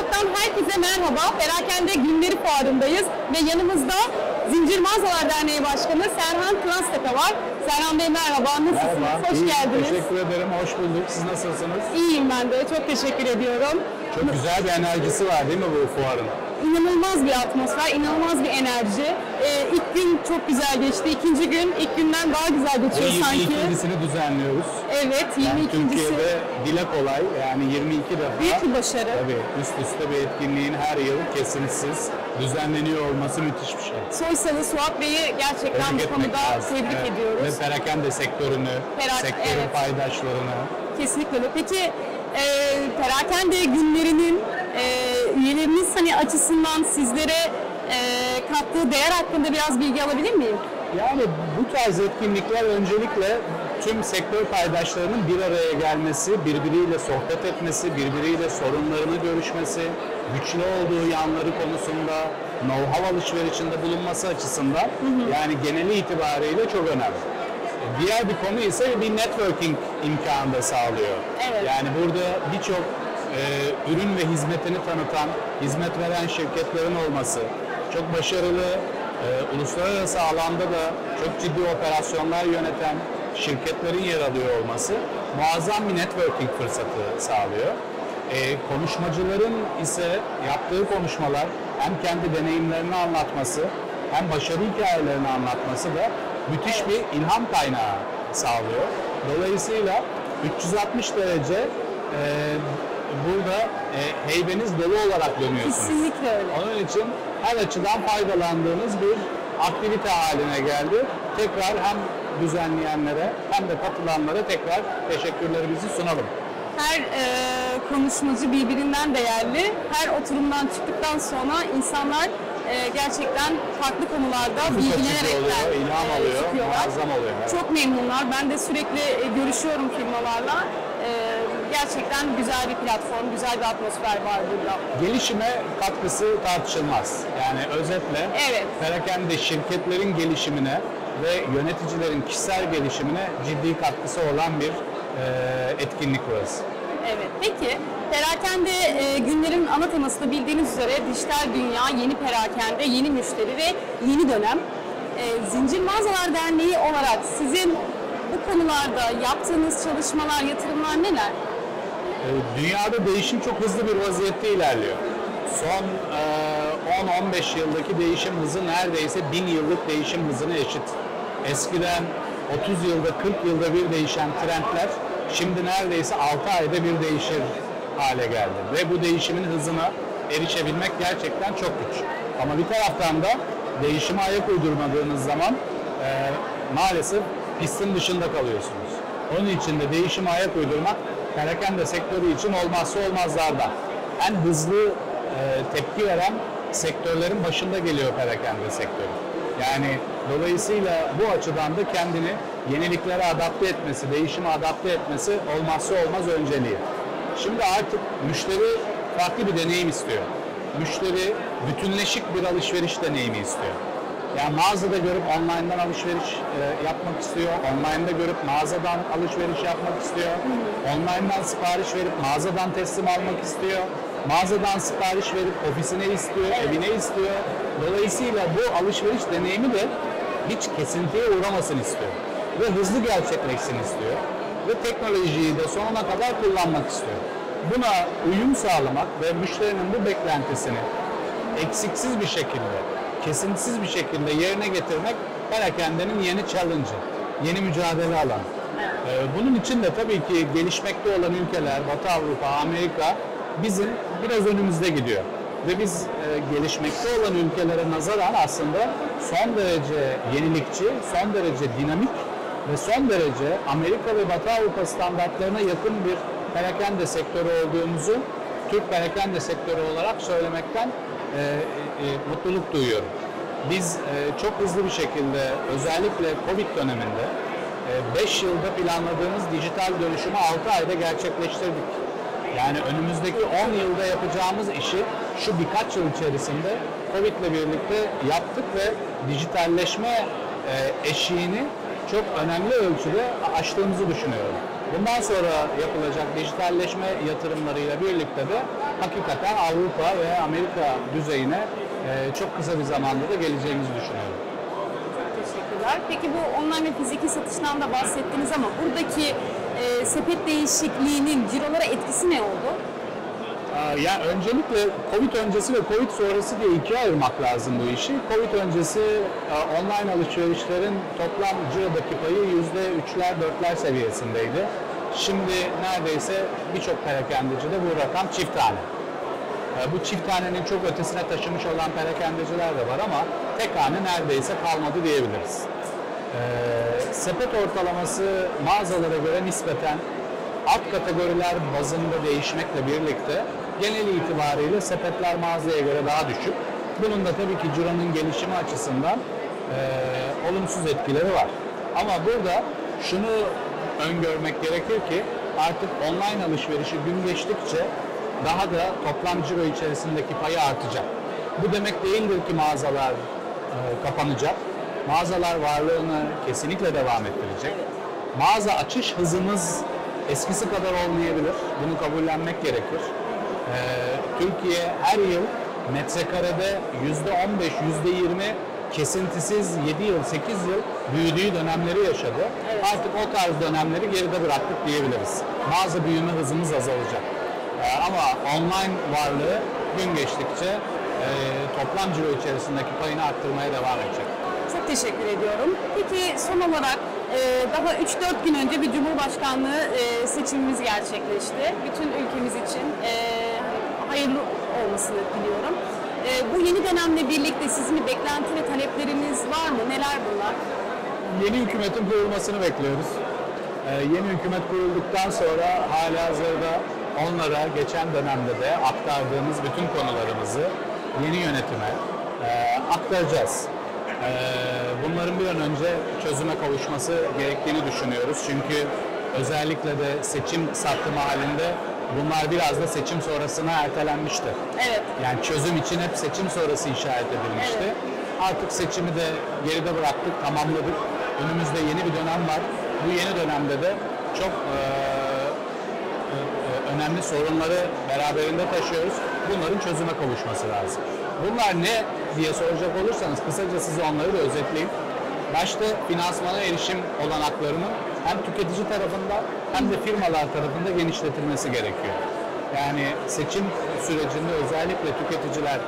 Facebook'tan herkese merhaba. Perakende Günleri Fuarı'ndayız ve yanımızda Zincir Mağazalar Derneği Başkanı Serhan Kıranstepe var. Serhan Bey merhaba, nasılsınız? Merhaba, Hoş geldiniz. Teşekkür ederim, hoş bulduk. Siz nasılsınız? İyiyim ben de, çok teşekkür ediyorum. Çok güzel bir enerjisi var değil mi bu fuarın? İnanılmaz bir atmosfer, inanılmaz bir enerji. İlk gün çok güzel geçti, ikinci gün ilk günden daha güzel geçiyor sanki. 22.sini düzenliyoruz. Evet, 22.si. Türkiye'de dile kolay, yani 22 defa. Büyük bir başarı. Tabii, üst üste bir etkinliğin her yıl kesintisiz düzenleniyor olması müthiş bir şey. Soysal'ı, Suat Bey'i gerçekten bu konuda tebrik ediyoruz. Ve perakende sektörünü, sektörün paydaşlarını. Kesinlikle öyle. Peki perakende günlerinin üyeleriniz açısından sizlere kattığı değer hakkında biraz bilgi alabilir miyim? Yani bu tarz etkinlikler öncelikle tüm sektör paydaşlarının bir araya gelmesi, birbiriyle sohbet etmesi, birbiriyle sorunlarını görüşmesi, güçlü olduğu yanları konusunda know-how alışverişinde bulunması açısından yani geneli itibariyle çok önemli. Diğer bir konu ise bir networking imkanı da sağlıyor. Evet. Yani burada birçok ürün ve hizmetini tanıtan, hizmet veren şirketlerin olması, çok başarılı, uluslararası alanda da çok ciddi operasyonlar yöneten şirketlerin yer alıyor olması muazzam bir networking fırsatı sağlıyor. Konuşmacıların ise yaptığı konuşmalar hem kendi deneyimlerini anlatması hem başarı hikayelerini anlatması da müthiş bir ilham kaynağı sağlıyor. Dolayısıyla 360 derece burada heybeniz dolu olarak dönüyorsunuz. Kesinlikle öyle. Onun için her açıdan faydalandığınız bir aktivite haline geldi. Tekrar hem düzenleyenlere hem de katılanlara tekrar teşekkürlerimizi sunalım. Her konuşmacı birbirinden değerli. Her oturumdan çıktıktan sonra insanlar gerçekten farklı konularda bilgilenerekten ilham alıyor, çıkıyorlar. muazzam oluyor. Çok memnunlar. Ben de sürekli görüşüyorum firmalarla. Gerçekten güzel bir platform, güzel bir atmosfer var burada. Gelişime katkısı tartışılmaz. Yani özetle perakende şirketlerin gelişimine ve yöneticilerin kişisel gelişimine ciddi katkısı olan bir etkinlik burası. Evet, peki perakende günlerin ana teması da bildiğiniz üzere dijital dünya, yeni perakende, yeni müşteri ve yeni dönem. Zincir Mağazalar Derneği olarak sizin bu konularda yaptığınız çalışmalar, yatırımlar neler? Dünyada değişim çok hızlı bir vaziyette ilerliyor. Son 10-15 yıldaki değişim hızı neredeyse 1000 yıllık değişim hızına eşit. Eskiden 30 yılda, 40 yılda bir değişen trendler şimdi neredeyse 6 ayda bir değişir hale geldi. Ve bu değişimin hızına erişebilmek gerçekten çok güç. Ama bir taraftan da değişime ayak uydurmadığınız zaman maalesef pistin dışında kalıyorsunuz. Onun için de değişime ayak uydurmak perakende sektörü için olmazsa olmazlardan. En hızlı tepki veren sektörlerin başında geliyor perakende sektörü. Yani dolayısıyla bu açıdan da kendini yeniliklere adapte etmesi, değişime adapte etmesi olmazsa olmaz önceliği. Şimdi artık müşteri farklı bir deneyim istiyor. Müşteri bütünleşik bir alışveriş deneyimi istiyor. Yani mağazada görüp online'dan alışveriş yapmak istiyor, online'da görüp mağazadan alışveriş yapmak istiyor, online'dan sipariş verip mağazadan teslim almak istiyor, mağazadan sipariş verip ofisine istiyor, evine istiyor. Dolayısıyla bu alışveriş deneyimi de hiç kesintiye uğramasın istiyor ve hızlı gerçekleşsin istiyor ve teknolojiyi de sonuna kadar kullanmak istiyor. Buna uyum sağlamak ve müşterinin bu beklentisini eksiksiz bir şekilde, kesintisiz bir şekilde yerine getirmek perakendenin yeni challenge'ı, yeni mücadele alanı. Bunun için de tabii ki gelişmekte olan ülkeler, Batı Avrupa, Amerika bizim biraz önümüzde gidiyor. Ve biz gelişmekte olan ülkelere nazaran aslında son derece yenilikçi, son derece dinamik ve son derece Amerika ve Batı Avrupa standartlarına yakın bir perakende sektörü olduğumuzu Türk perakende sektörü olarak söylemekten mutluluk duyuyorum. Biz çok hızlı bir şekilde özellikle Covid döneminde 5 yılda planladığımız dijital dönüşümü 6 ayda gerçekleştirdik. Yani önümüzdeki 10 yılda yapacağımız işi şu birkaç yıl içerisinde Covid ile birlikte yaptık ve dijitalleşme eşiğini çok önemli ölçüde aştığımızı düşünüyorum. Bundan sonra yapılacak dijitalleşme yatırımlarıyla birlikte de hakikaten Avrupa ve Amerika düzeyine çok kısa bir zamanda da geleceğimizi düşünüyorum. Teşekkürler. Peki bu online ve fiziki satıştan da bahsettiniz ama buradaki sepet değişikliğinin cirolara etkisi ne oldu? Yani öncelikle Covid öncesi ve Covid sonrası diye ikiye ayırmak lazım bu işi. Covid öncesi online alışverişlerin toplam cirodaki payı %3'ler 4'ler seviyesindeydi. Şimdi neredeyse birçok perakendecide bu rakam çift tane. Bu çift tanenin çok ötesine taşımış olan perakendeciler de var ama tek hane neredeyse kalmadı diyebiliriz. Sepet ortalaması mağazalara göre nispeten alt kategoriler bazında değişmekle birlikte genel itibariyle sepetler mağazaya göre daha düşük. Bunun da tabii ki cironun gelişimi açısından olumsuz etkileri var. Ama burada şunu öngörmek gerekir ki artık online alışverişi gün geçtikçe daha da toplam ciro içerisindeki payı artacak. Bu demek değildir ki mağazalar kapanacak. Mağazalar varlığını kesinlikle devam ettirecek. Mağaza açış hızımız eskisi kadar olmayabilir. Bunu kabullenmek gerekir. Türkiye her yıl metrekarede %15, %20 kesintisiz 7 yıl, 8 yıl büyüdüğü dönemleri yaşadı. Evet. Artık o tarz dönemleri geride bıraktık diyebiliriz. Mağaza büyüme hızımız azalacak. Ama online varlığı gün geçtikçe toplam ciro içerisindeki payını arttırmaya devam edecek. Çok teşekkür ediyorum. Peki son olarak daha 3-4 gün önce bir Cumhurbaşkanlığı seçimimiz gerçekleşti. Bütün ülkemiz için hayırlı olmasını diliyorum. Bu yeni dönemle birlikte sizin bir beklenti ve talepleriniz var mı? Neler bunlar? Yeni hükümetin kurulmasını bekliyoruz. Yeni hükümet kurulduktan sonra halihazırda onlara geçen dönemde de aktardığımız bütün konularımızı yeni yönetime aktaracağız. Bunların bir an önce çözüme kavuşması gerektiğini düşünüyoruz. Çünkü özellikle de seçim saptımı halinde bunlar biraz da seçim sonrasına ertelenmişti. Evet. Yani çözüm için hep seçim sonrası işaret edilmişti. Evet. Artık seçimi de geride bıraktık, tamamladık. Önümüzde yeni bir dönem var. Bu yeni dönemde de çok önemli sorunları beraberinde taşıyoruz. Bunların çözüme kavuşması lazım. Bunlar ne diye soracak olursanız kısaca size onları da özetleyeyim. Başta finansmana erişim olanaklarının hem tüketici tarafında hem de firmalar tarafında genişletilmesi gerekiyor. Yani seçim sürecinde özellikle tüketiciler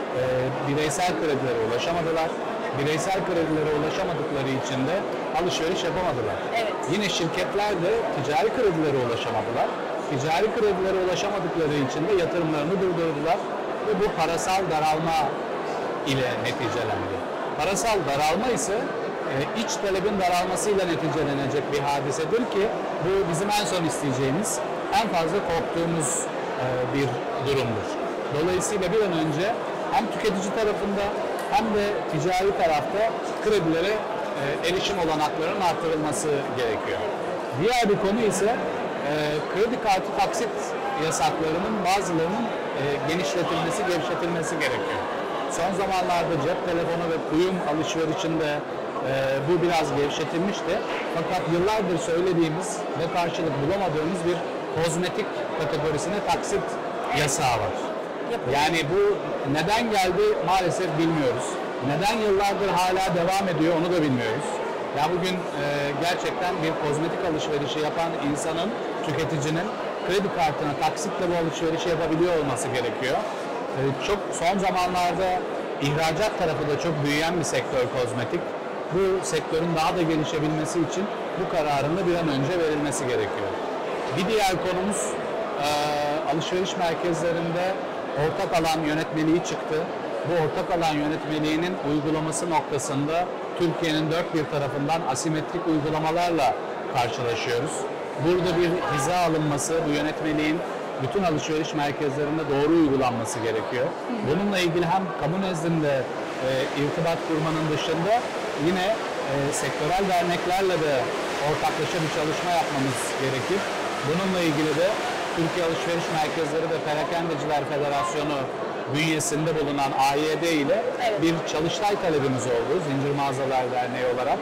bireysel kredilere ulaşamadılar. Bireysel kredilere ulaşamadıkları için de alışveriş yapamadılar. Evet. Yine şirketler de ticari kredilere ulaşamadılar. Ticari kredilere ulaşamadıkları için de yatırımlarını durdurdular ve bu parasal daralma ile neticelendi. Parasal daralma ise iç talebin daralmasıyla neticelenecek bir hadisedir ki bu bizim en son isteyeceğimiz, en fazla korktuğumuz bir durumdur. Dolayısıyla bir an önce hem tüketici tarafında hem de ticari tarafta kredilere erişim olanaklarının artırılması gerekiyor. Diğer bir konu ise kredi kartı taksit yasaklarının bazılarının genişletilmesi, gevşetilmesi gerekiyor. Son zamanlarda cep telefonu ve kuyum alışverişinde bu biraz gevşetilmişti. Fakat yıllardır söylediğimiz ve karşılık bulamadığımız bir kozmetik kategorisine taksit yasağı var. Yani bu neden geldi maalesef bilmiyoruz. Neden yıllardır hala devam ediyor onu da bilmiyoruz. Ya bugün gerçekten bir kozmetik alışverişi yapan insanın, tüketicinin kredi kartına taksitle bu alışverişi yapabiliyor olması gerekiyor. Çok son zamanlarda ihracat tarafı da çok büyüyen bir sektör kozmetik. Bu sektörün daha da gelişebilmesi için bu kararın da bir an önce verilmesi gerekiyor. Bir diğer konumuz alışveriş merkezlerinde ortak alan yönetmeliği çıktı. Bu ortak alan yönetmeliğinin uygulaması noktasında Türkiye'nin dört bir tarafından asimetrik uygulamalarla karşılaşıyoruz. Burada bir hiza alınması, bu yönetmeliğin bütün alışveriş merkezlerinde doğru uygulanması gerekiyor. Bununla ilgili hem kamu nezdinde irtibat kurmanın dışında yine sektörel derneklerle de ortaklaşa bir çalışma yapmamız gerekir. Bununla ilgili de Türkiye Alışveriş Merkezleri ve Perakendeciler Federasyonu bünyesinde bulunan AYD ile bir çalıştay talebimiz oldu Zincir Mağazalar Derneği olarak.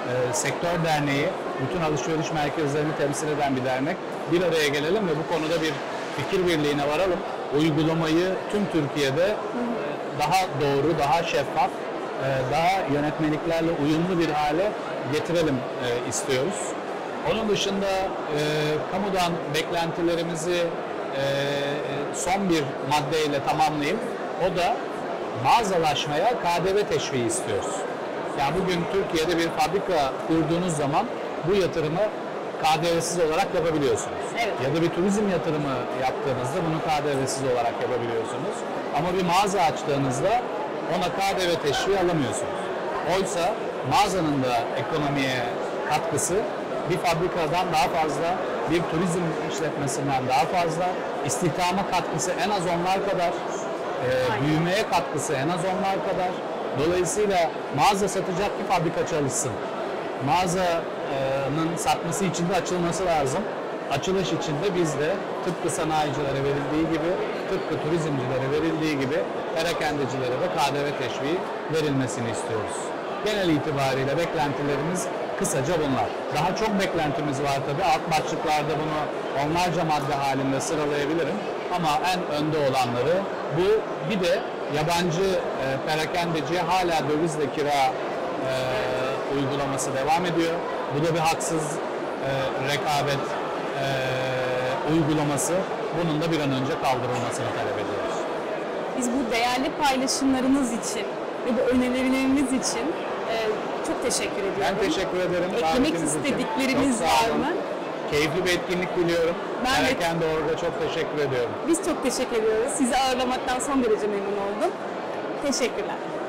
sektör derneği, bütün alışveriş merkezlerini temsil eden bir dernek. Bir araya gelelim ve bu konuda bir fikir birliğine varalım. Uygulamayı tüm Türkiye'de daha doğru, daha şeffaf, daha yönetmeliklerle uyumlu bir hale getirelim istiyoruz. Onun dışında kamudan beklentilerimizi son bir maddeyle tamamlayayım. O da mağazalaşmaya KDV teşviği istiyoruz. Yani bugün Türkiye'de bir fabrika kurduğunuz zaman bu yatırımı KDV'siz olarak yapabiliyorsunuz. Evet. Ya da bir turizm yatırımı yaptığınızda bunu KDV'siz olarak yapabiliyorsunuz. Ama bir mağaza açtığınızda ona KDV teşviği alamıyorsunuz. Oysa mağazanın da ekonomiye katkısı bir fabrikadan daha fazla, bir turizm işletmesinden daha fazla, istihdama katkısı en az onlar kadar, büyümeye katkısı en az onlar kadar. Dolayısıyla mağaza satacak ki fabrika çalışsın. Mağazanın satması için de açılması lazım. Açılış için de biz de tıpkı sanayicilere verildiği gibi, tıpkı turizmcilere verildiği gibi perakendecilere de KDV teşviği verilmesini istiyoruz. Genel itibariyle beklentilerimiz kısaca bunlar. Daha çok beklentimiz var tabii. Alt başlıklarda bunu onlarca madde halinde sıralayabilirim. Ama en önde olanları bu. Bir de yabancı perakendeciye hala dövizle kira uygulaması devam ediyor. Bu da bir haksız rekabet uygulaması. Bunun da bir an önce kaldırılmasını talep ediyoruz. Biz bu değerli paylaşımlarınız için ve bu önerileriniz için çok teşekkür ediyorum. Ben teşekkür ederim. Eklemek davetiniz için. istedikleriniz Çok sağ var olun. mı? Keyifli bir etkinlik diliyorum. Ben de- Perakende Org'a çok teşekkür ediyorum. Biz çok teşekkür ediyoruz. Sizi ağırlamaktan son derece memnun oldum. Teşekkürler.